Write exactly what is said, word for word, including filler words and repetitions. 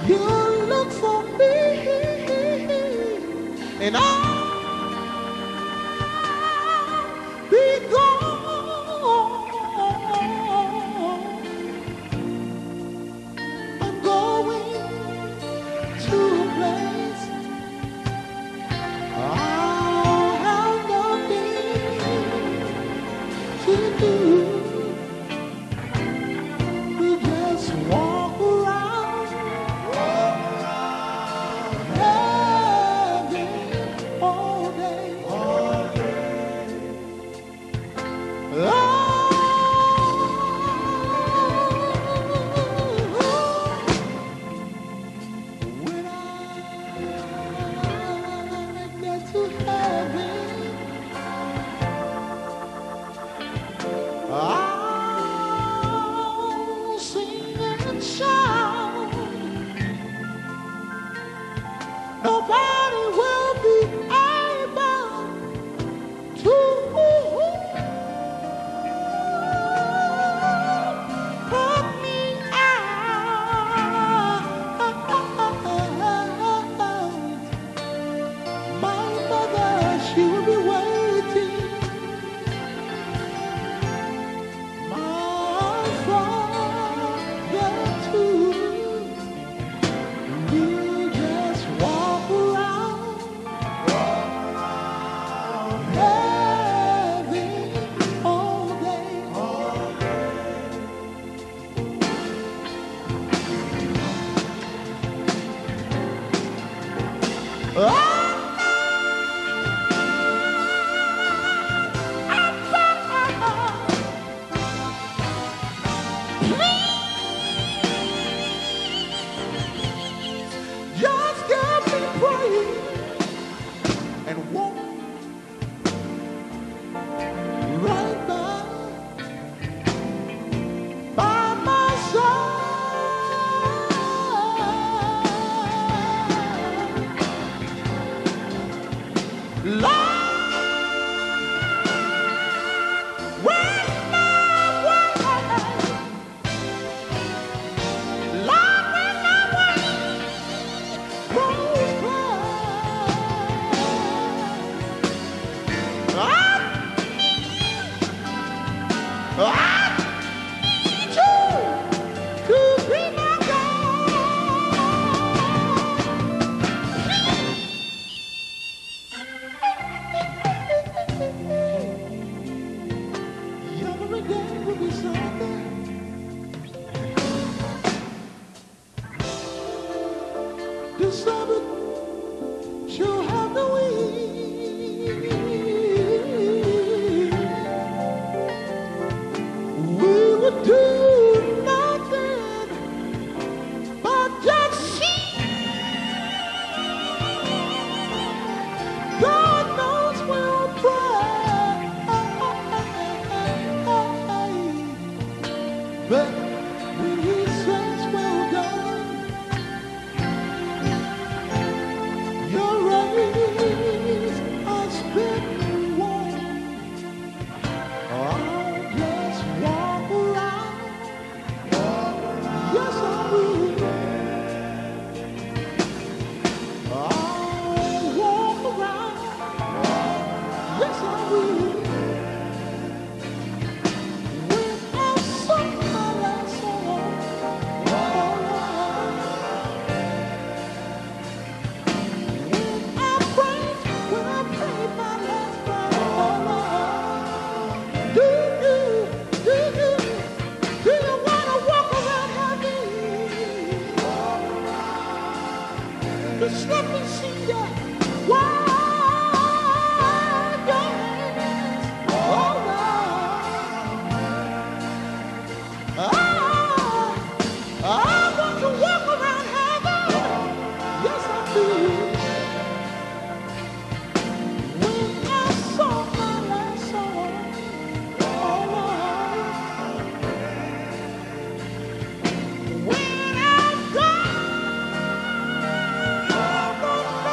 You look for me, and I'll be gone. I'm going to a place I'll have nothing to do. We just walk around, having all day. Oh, when I get to heaven, I'll sing and shout. Nobody will be able to put me out. My mother, she will be waiting. My father too. We'll just walk around, having all day. Just get me praying and walk right by, by my side. Lord, when my way, Lord, when my way grows clear, I, I need you to be my every day will be something. The Sabbath shall have the wings. We would do nothing but just see. God knows we'll pray, but when He says well done, your rays are spent and warm. I'll just walk around. Yes, I will. I'll walk around. Yes, I will. When I sing my last song, when I pray, when I pray my last prayer, do you, do you, do you want to walk around happy? Just let me see ya. Wide your hands. Oh, Lord. I, I want to walk around heaven. Yes, I do. When I saw my last song, oh, Lord. When I go,